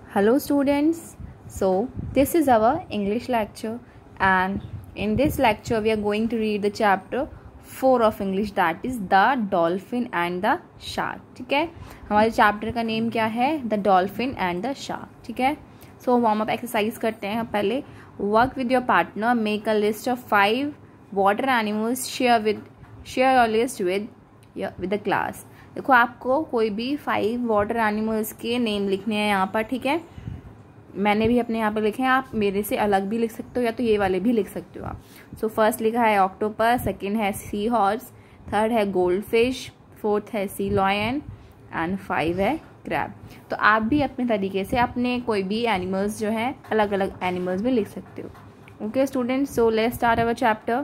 Hello students, so this is our English lecture and in this lecture we are going to read the chapter 4 of English, that is the dolphin and the shark. ठीक है, हमारे chapter का name क्या है? The dolphin and the shark. ठीक है, so warm up exercise करते हैं. पहले work with your partner, make a list of 5 water animals, share your list with the class. देखो आपको कोई भी 5 वाटर एनिमल्स के नेम लिखने हैं यहाँ पर. ठीक है, मैंने भी अपने यहाँ पर लिखे हैं, आप मेरे से अलग भी लिख सकते हो या तो ये वाले भी लिख सकते हो आप. सो फर्स्ट लिखा है ऑक्टोपस, सेकंड है सी हॉर्स, थर्ड है गोल्ड फिश, फोर्थ है सी लॉयन एंड 5 है क्रैब. तो आप भी अपने तरीके से अपने कोई भी एनिमल्स जो है अलग अलग एनिमल्स भी लिख सकते हो. Okay students, so let's start our chapter.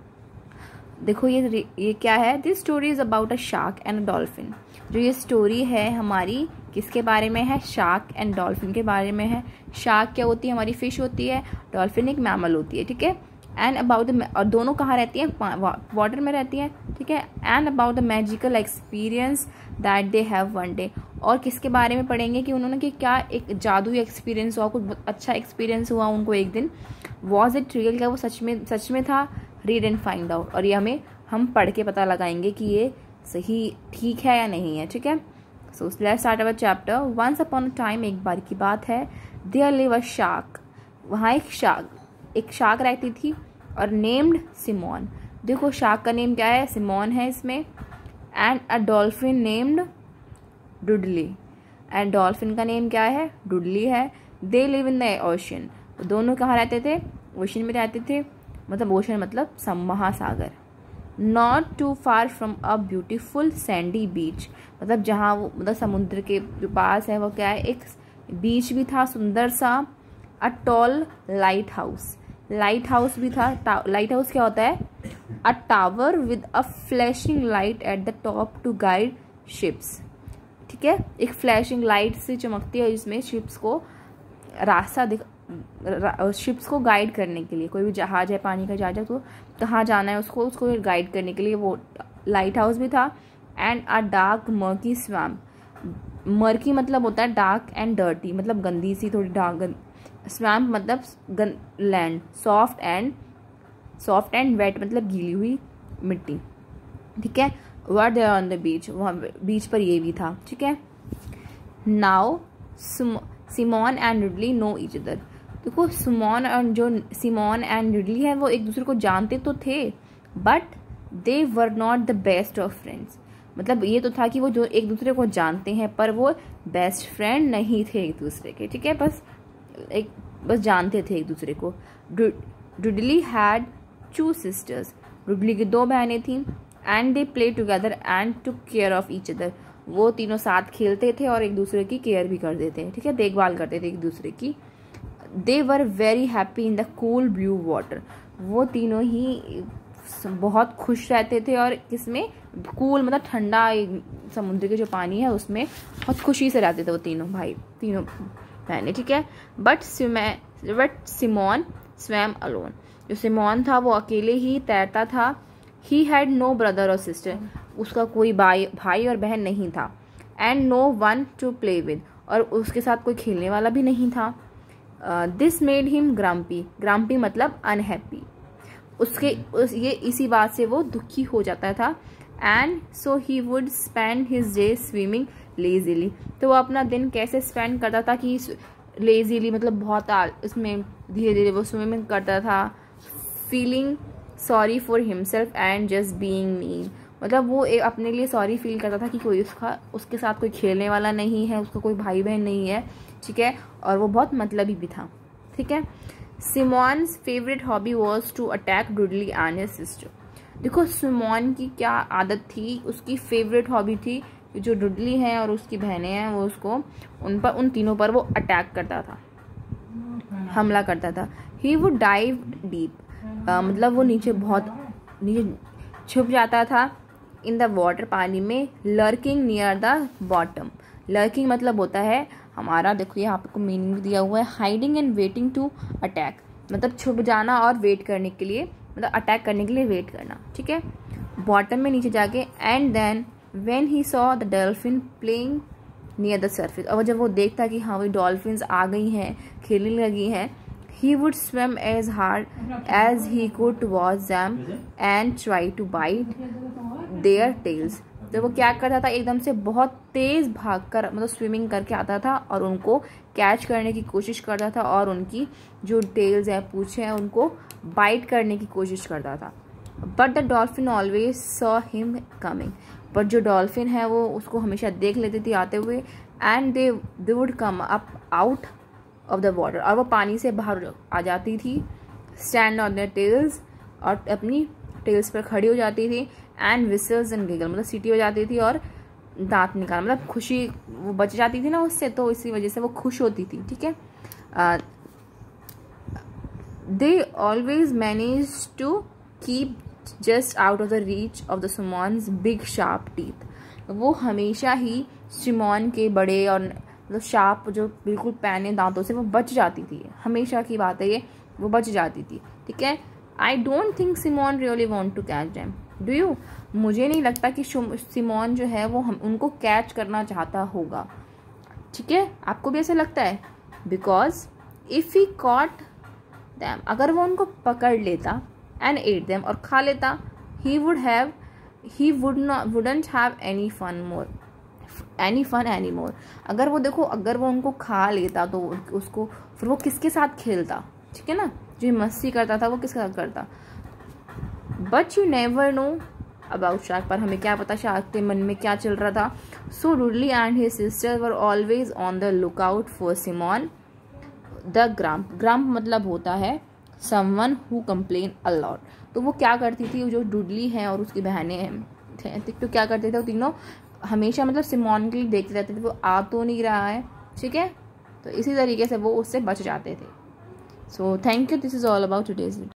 देखो ये क्या है? This story is about a shark and a dolphin. जो ये स्टोरी है हमारी किसके बारे में है? शार्क एंड डॉल्फिन के बारे में है. शार्क क्या होती है? हमारी फिश होती है. डॉल्फिन एक मैमल होती है. ठीक है, एंड अबाउट द, और दोनों कहाँ रहती हैं? वाटर में रहती हैं. ठीक है, and about the magical experience that they have one day. और किसके बारे में पढ़ेंगे कि उन्होंने कि क्या एक जादुई एक्सपीरियंस हुआ, कुछ बहुत अच्छा एक्सपीरियंस हुआ उनको एक दिन. Was it real? क्या वो सच में था? Read and find out. और ये हम पढ़ के पता लगाएंगे कि ये सही ठीक है या नहीं है. ठीक है, so let's start our chapter. Once upon a time, एक बार की बात है, देयर लिव अ शार्क. वहाँ एक शार्क रहती थी और नेम्ड सिमोन. देखो शार्क का नेम क्या है? सिमोन है इसमें. And a dolphin named Dudley. And dolphin का नेम क्या है? डुडली है. They live in the ocean. दोनों कहाँ रहते थे? ओशन में रहते थे. मतलब ओशन मतलब महासागर. Not too far from a beautiful sandy beach. मतलब जहाँ वो मतलब समुद्र के जो पास है वो क्या है? एक बीच भी था सुंदर सा. A tall lighthouse. Lighthouse भी था. लाइट हाउस क्या होता है? A tower with a flashing light at the top to guide ships. ठीक है, एक फ्लैशिंग लाइट से चमकती है जिसमें शिप्स को रास्ता शिप्स को गाइड करने के लिए. कोई भी जहाज है, पानी का जहाज है, तो कहाँ जाना है उसको गाइड करने के लिए वो लाइट हाउस भी था. And a dark murky swamp. Murky मतलब होता है डार्क एंड डर्टी, मतलब गंदी सी थोड़ी डार्क. स्वैम्प मतलब लैंड. सॉफ्ट एंड वेट मतलब गीली हुई मिट्टी. ठीक है, were there on the beach. वहाँ बीच पर ये भी था. ठीक है, now Simon and Ridley know each other. देखो सिमोन एंड रिडली है वो एक दूसरे को जानते तो थे, but they were not the best of friends. मतलब ये तो था कि वो जो एक दूसरे को जानते हैं पर वो बेस्ट फ्रेंड नहीं थे एक दूसरे के. ठीक है, बस जानते थे एक दूसरे को. डुडली हैड 2 सिस्टर्स. डुडली की 2 बहनें थीं. And they play together and took care of each other. वो तीनों साथ खेलते थे और एक दूसरे की केयर भी करते थे. ठीक है, देखभाल करते थे एक दूसरे की. They were very happy in the cool blue water. वो तीनों ही बहुत खुश रहते थे और किसमें? कूल मतलब ठंडा समुद्र के जो पानी है उसमें बहुत खुशी से रहते थे वो तीनों बहनें. ठीक है, बट सिमोन स्वैम अलोन. जो सिमोन था वो अकेले ही तैरता था. ही हैड नो ब्रदर और सिस्टर. उसका कोई भाई और बहन नहीं था. And no one to play with. और उसके साथ कोई खेलने वाला भी नहीं था. This made him grumpy. Grumpy मतलब अनहैप्पी. इसी बात से वो दुखी हो जाता था. And so he would spend his day swimming lazily. तो वो अपना दिन कैसे स्पेंड करता था कि लेजीली मतलब बहुत उसमें धीरे धीरे वो स्विमिंग करता था. Feeling sorry for himself and just being mean. मतलब वो अपने लिए सॉरी फील करता था कि कोई उसके साथ कोई खेलने वाला नहीं है, उसका कोई भाई बहन नहीं है. ठीक है, और वो बहुत मतलबी भी था. ठीक है, Simon's favourite hobby was to attack Dudley and his sister. देखो सिमोन की क्या आदत थी? उसकी फेवरेट हॉबी थी जो डुडली है और उसकी बहनें हैं वो उसको उन तीनों पर वो अटैक करता था, हमला करता था. He would dive deep. मतलब वो नीचे छुप जाता था. इन द वाटर पानी में. Lurking near the bottom. Lurking मतलब होता है हमारा, देखो यहाँ पे को मीनिंग भी दिया हुआ है, hiding and waiting to attack. मतलब छुप जाना और वेट करने के लिए, मतलब अटैक करने के लिए वेट करना. ठीक है, बॉटम में नीचे जाके. And then when he saw the dolphin playing near the surface. और जब वो देखता कि हाँ वही डॉल्फिन्स आ गई हैं, खेलने लगी हैं, he would swim as hard as he could towards them and try to bite their tails। तो वो क्या करता था, एकदम से बहुत तेज भागकर मतलब स्विमिंग करके आता था और उनको कैच करने की कोशिश करता था और उनकी जो टेल्स है, पूंछें हैं, उनको बाइट करने की कोशिश करता था। But the dolphin always saw him coming. But जो डॉल्फिन है वो उसको हमेशा देख लेती थी आते हुए, and they would come up out of the water, और वो पानी से बाहर आ जाती थी, स्टैंड ऑन देयर टेल्स, और अपनी टेल्स पर खड़ी हो जाती थी, एंड विसल्स एंड गिगल मतलब सीटी हो जाती थी और दांत निकाल, मतलब खुशी, वो बच जाती थी ना उससे, तो इसी वजह से वो खुश होती थी। ठीक है, they always manage to keep just out of the reach of the Simon's big sharp teeth. वो हमेशा ही सिमोन के बड़े और मतलब शार्प जो बिल्कुल पैने दांतों से वो बच जाती थी, हमेशा की बात है ये, वो बच जाती थी। ठीक है, I don't think Simon really want to catch them, do you? मुझे नहीं लगता कि सिमोन जो है वो उनको कैच करना चाहता होगा। ठीक है, आपको भी ऐसा लगता है? Because if he caught them, अगर वो उनको पकड़ लेता एंड एट देम और खा लेता, he wouldn't have any fun any more. अगर वो देखो, अगर वो उनको खा लेता तो उसको फिर वो किसके साथ खेलता? ठीक है ना, जो मस्ती करता था वो किसके साथ करता? But you never know about shark, पर हमें क्या पता शार्क के मन में क्या चल रहा था। So Dudley and his sister were always on the look out for Simon the grump. Grump मतलब होता है someone who complain a lot. तो वो क्या करती थी, जो डुडली है और उसकी बहनें हैं, तो क्या करते थे वो तीनों हमेशा मतलब सिमोन के लिए देखते रहते थे वो आ तो नहीं रहा है। ठीक है, तो इसी तरीके से वो उससे बच जाते थे। So thank you, this is all about today's video.